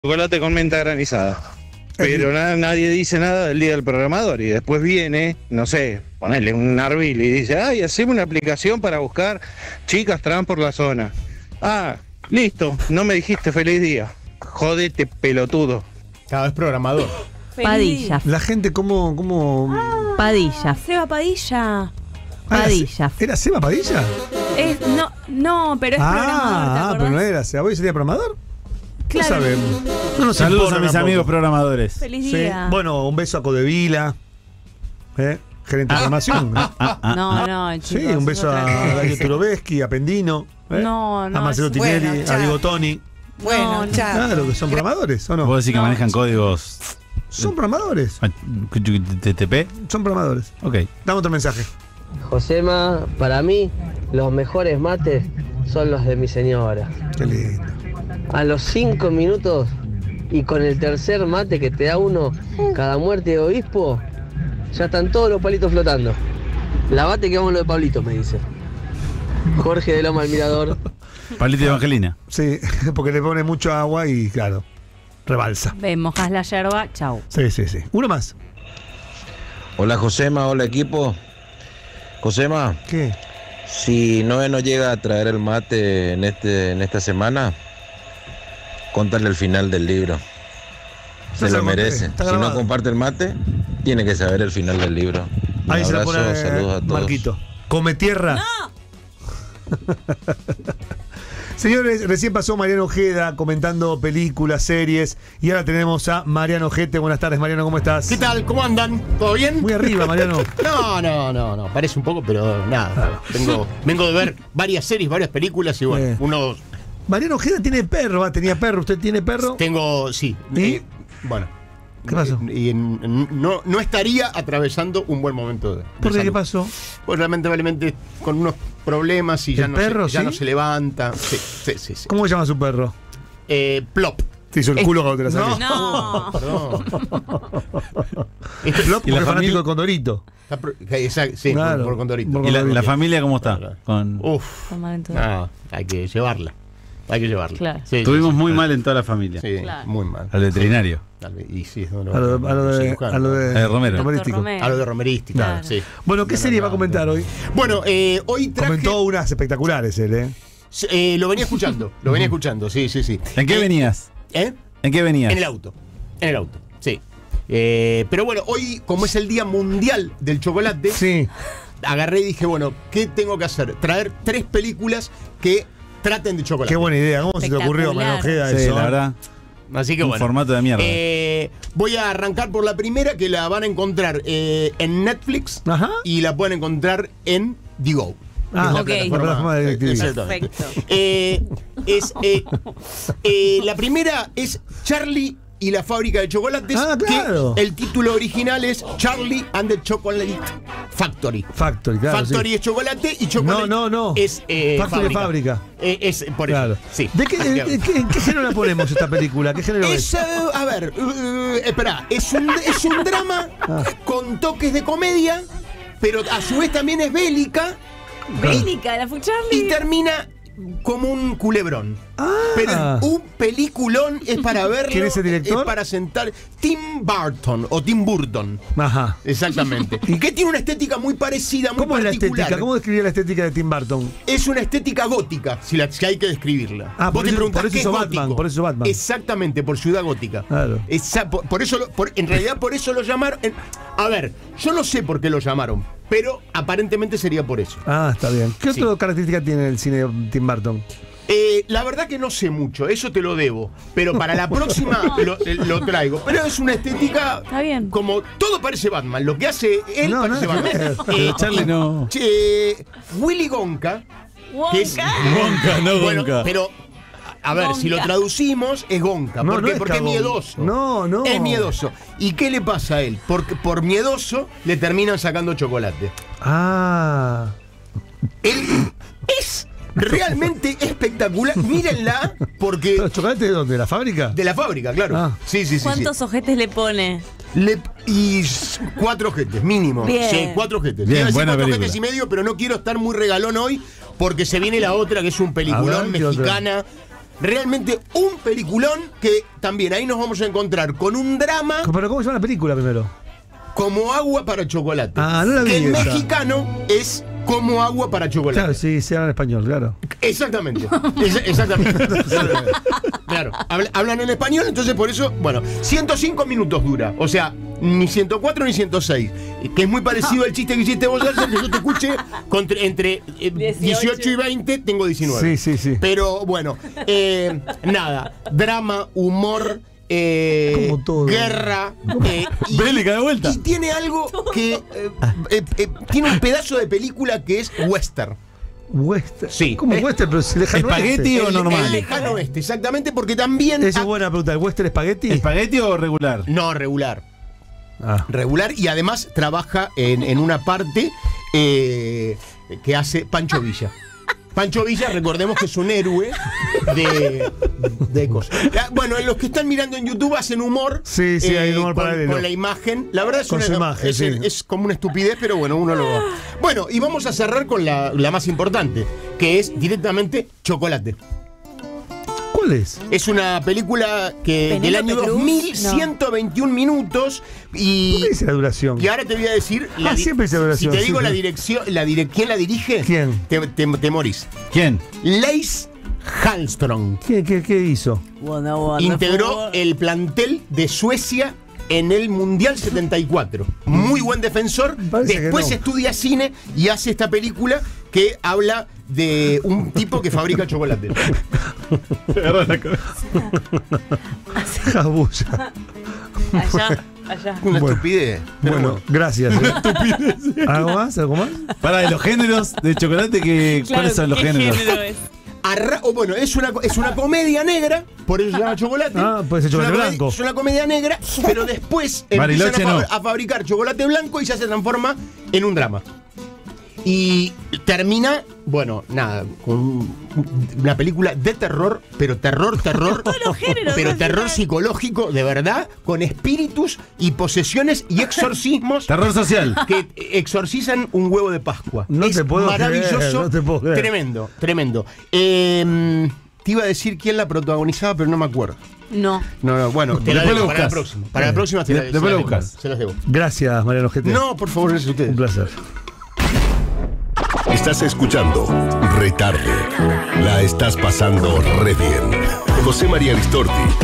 chocolate con menta granizada. Pero nadie dice nada del día del programador y después viene, no sé, ponerle un Arbil y dice, ay, haceme una aplicación para buscar chicas trans por la zona. Ah, listo, no me dijiste feliz día. Jódete, pelotudo. Cada vez programador. Padilla. La gente como... Padilla. Seba Padilla. Padilla. ¿Era Seba Padilla? No, pero es programador, ¿te acordás? pero no era Seba. ¿Hoy sería programador? Claro. No sabemos. No nos Saludos importa a mis tampoco. amigos programadores. Feliz Sí. día. Bueno, un beso a Codevila. Gerente de formación. No, chicos. Sí, un beso es a otra cosa. Dario Turoveschi, a Pendino. No, a Marcelo es- Tinelli, Bueno, a chao. Diego Toni. Bueno, No, chao. Claro, que son programadores, ¿o no? ¿Vos decís que manejan códigos Son programadores. TTP? Son programadores. Ok. Dame otro mensaje. Josema, para mí, los mejores mates son los de mi señora. Qué lindo. A los 5 minutos y con el tercer mate que te da uno, cada muerte de obispo, ya están todos los palitos flotando. Lavate que vamos lo de Pablito, me dice. Jorge de Loma del Mirador. Palito de Evangelina. Sí, porque le pone mucho agua y, claro, rebalsa. Ven, mojás la yerba, chau. Sí. Uno más. Hola Josema, hola equipo. Josema, ¿Qué? si Noé no llega a traer el mate en esta semana, contale el final del libro. Ya Se se lo lo conté, merece. está Si no grabado. comparte el mate, tiene que saber el final del libro. Un Ahí se la abrazo, pone saludos a todos. Marquito. Come tierra. Señores, recién pasó Mariano Ojeda comentando películas, series. Y ahora tenemos a Mariano Ojete. Buenas tardes, Mariano, ¿cómo estás? ¿Qué tal? ¿Cómo andan? ¿Todo bien? Muy arriba, Mariano. No. Parece un poco, pero nada. Vengo de ver varias series, varias películas y bueno, unos. Mariano Ojeda tiene perro, tenía perro. ¿Usted tiene perro? Tengo, sí. ¿Y? Bueno. ¿Qué pasó? No estaría atravesando un buen momento de ¿Por qué? salud. ¿Qué pasó? Pues lamentablemente con unos problemas y ¿El ya perro, ya sí? no se levanta. Sí. ¿Cómo se llama su perro? Plop. Te hizo el culo cuando te la saqué. No. Perdón. Plop, porque ¿Y la es fanático familia? de Condorito. Exacto, sí, Claro. por Condorito. Por ¿Y la Condorito. familia cómo está? Con... Uf. Con Malentudo. Hay que llevarla. Claro. Sí, Estuvimos sí, muy sí. mal en toda la familia. Sí, Claro. muy mal. Al veterinario. Y sí, A lo de Romero. Romerístico. Romero. A lo de Romerístico. Claro. Sí. Bueno, ¿qué serie va a comentar hoy? Bueno, hoy traje. Comentó unas espectaculares él, Lo venía escuchando, sí. ¿En qué venías? ¿Eh? ¿En qué venías? En el auto, sí. Pero bueno, hoy, como es el Día Mundial del Chocolate, Sí. agarré y dije, bueno, ¿qué tengo que hacer? Traer 3 películas que traten de chocolate. Qué buena idea. ¿Cómo se te ocurrió, Mariano Ojeda, Sí, eso? la verdad. Así que Un bueno. formato de mierda. Voy a arrancar por la primera, que la van a encontrar en Netflix. Ajá. Y la pueden encontrar en Digo. Ah, Ok. la plataforma de DirecTV. Exactamente. Perfecto. La primera es Charlie y la fábrica de chocolates. Ah, claro. Que el título original es Charlie and the Chocolate Factory. Factory, claro. Factory sí. es chocolate y chocolate No. es Factory es fábrica. Es por Claro. eso. Sí. ¿De qué, en qué género la ponemos esta película? ¿Qué género es? A ver, espera, es un drama con toques de comedia, pero a su vez también es bélica Bélica, la y Fucharli. termina como un culebrón. Ah. Pero es un peliculón, es para verlo. ¿Quién es el director? Es para sentar. Tim Burton. Ajá. Exactamente. Que tiene una estética muy parecida, muy ¿Cómo es la particular. estética? ¿Cómo describiría la estética de Tim Burton? Es una estética gótica, si hay que describirla. Ah, por Vos te eso- preguntás por eso qué es hizo gótico. Batman, por eso hizo Batman. Exactamente, por Ciudad Gótica. Claro. En realidad por eso lo llamaron. A ver, yo no sé por qué lo llamaron, pero aparentemente sería por eso. Ah, está bien. ¿Qué Sí. otra característica tiene el cine de Tim Burton? La verdad que no sé mucho, eso te lo debo. Pero para la próxima lo traigo. Pero es una estética. Está bien. Como todo parece Batman. Lo que hace él No, parece nada que ver. Batman. Pero Charlie no. Willy Gonka. Que es, Gonka, no bueno, Gonka. pero, a ver, si lo Gonka. traducimos, es Gonka. No, ¿Por no qué? es Porque es cagón. miedoso. No. Es miedoso. ¿Y qué le pasa a él? Porque por miedoso le terminan sacando chocolate. Ah. Él es realmente espectacular. Mírenla, porque. ¿Los chocolates de dónde? ¿De la fábrica? De la fábrica, claro. Ah. Sí. ¿Cuántos ojetes le pone? Y 4 ojetes, mínimo. Bien. Sí, 4 ojetes. Bien, Iba a decir buena 4 película. ojetes y medio, pero no quiero estar muy regalón hoy porque se viene la otra, que es un A peliculón ver, ¿qué otra? mexicana realmente un peliculón que también ahí nos vamos a encontrar con un drama ¿Pero cómo se llama la película primero? como agua para chocolate. Ah, no la vi que en esa. mexicano es como agua para chocolate. Claro, sí, se habla en español, claro. Exactamente. Exactamente. Claro. Hablan en español, entonces por eso, bueno, 105 minutos dura. O sea, ni 104 ni 106. Que es muy parecido al chiste que hiciste vos, Alcer, que yo te escuché entre 18 y 20, tengo 19. Sí. Pero bueno, nada. Drama, humor. Como todo. Guerra Bélica de vuelta. y tiene algo que tiene un pedazo de película que es western. Western. Sí. ¿Cómo western? Pero si lejano ¿Espagueti oeste. o normal? El lejano oeste, exactamente, porque también Esa es buena pregunta. ¿El western espagueti? ¿Espagueti o regular? no, regular. Ah. Regular, y además trabaja en una parte que hace Pancho Villa. Pancho Villa, recordemos que es un héroe de cosas. Bueno, los que están mirando en YouTube hacen humor. Sí, hay humor paralelo. Con la imagen. La verdad es, Con su imagen, sí. es como una estupidez, pero bueno, uno lo va. Bueno, y vamos a cerrar con la más importante, que es directamente Chocolate. ¿Cuál es? Es una película que del año Penélope Cruz, 2121 minutos y... ¿Qué dice la duración? Y ahora te voy a decir... Siempre dice duración. Si te digo sí, la sí. dirección, ¿quién la dirige? ¿Quién? Te morís. ¿Quién? Lace Hallström. ¿Qué hizo? Integró el plantel de Suecia en el Mundial 74. Muy buen defensor. Parece que Después no. estudia cine y hace esta película que habla de un tipo que fabrica chocolate. Jabulla. Allá. Una Bueno. estupidez. Pero Bueno, gracias. ¿Algo más? Para de los géneros de chocolate, ¿cuáles son los ¿qué géneros? género es? Bueno, es una comedia negra, por eso se llama chocolate. Ah, puede ser Es una chocolate comedia- blanco. Es una comedia negra, pero después Bariloche empiezan no. a fabricar chocolate blanco y ya se transforma en un drama. Y termina, bueno, nada, con una película de terror, pero terror, géneros, pero ¿no? terror psicológico, de verdad, con espíritus y posesiones y exorcismos Terror social. que exorcizan un huevo de Pascua. No Es te puedo maravilloso, creer, no te puedo creer. tremendo. Te iba a decir quién la protagonizaba, pero no me acuerdo. No. No, bueno, te la Después debo lo para la buscas. próxima. Para la próxima te la Después se lo las debo, buscas. se las debo. Gracias, Mariano Ojete. No, por favor, gracias a ustedes. Un placer. Estás escuchando Retarde. La estás pasando re bien. José María Ristorti